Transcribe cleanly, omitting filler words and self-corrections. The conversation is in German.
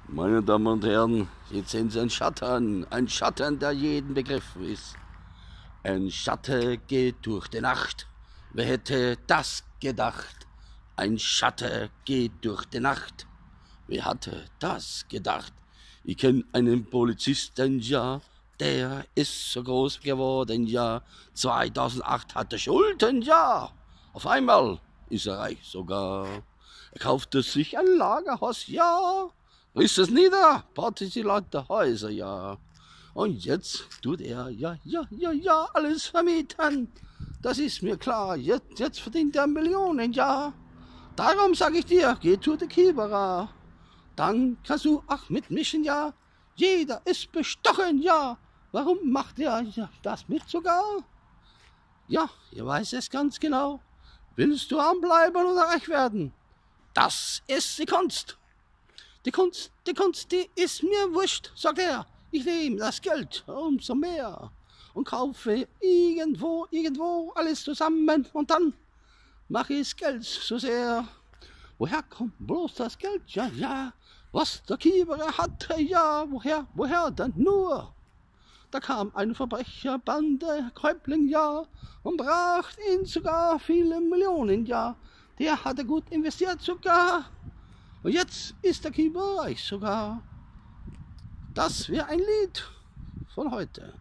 Meine Damen und Herren, jetzt sehen Sie ein Schatten, der jeden begriffen ist. Ein Schatten geht durch die Nacht, wer hätte das gedacht? Ein Schatten geht durch die Nacht, wer hatte das gedacht? Ich kenn einen Polizisten, ja, der ist so groß geworden, ja. 2008 hat er Schulden, ja. Auf einmal ist er reich sogar. Er kaufte sich ein Lagerhaus, ja. Riss es nieder, baute die Leute Häuser, ja. Und jetzt tut er, ja, alles vermieten. Das ist mir klar, jetzt verdient er Millionen, ja. Darum sag ich dir, geh zu der Kieberer. Dann kannst du auch mitmischen, ja. Jeder ist bestochen, ja. Warum macht er das mit sogar? Ja, ihr weiß es ganz genau. Willst du arm bleiben oder reich werden? Das ist die Kunst. Die Kunst, die ist mir wurscht, sagt er. Ich nehme das Geld umso mehr und kaufe irgendwo alles zusammen und dann mache ich Geld so sehr. Woher kommt bloß das Geld? Ja, was der Kieberer hatte, ja, woher denn nur? Da kam eine Verbrecherbande, Häuptling, ja, und brachte ihn sogar viele Millionen, ja. Der hatte gut investiert sogar. Und jetzt ist der Kieber reich sogar. Das wäre ein Lied von heute.